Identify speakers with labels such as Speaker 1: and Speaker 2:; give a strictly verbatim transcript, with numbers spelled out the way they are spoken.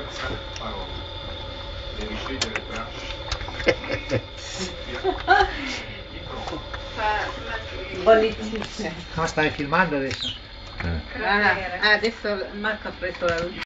Speaker 1: alzare parola, devi scegliere il braccio.
Speaker 2: Bollicine.
Speaker 3: No, stai filmando adesso?
Speaker 2: Ah, adesso Marco ha preso la luce.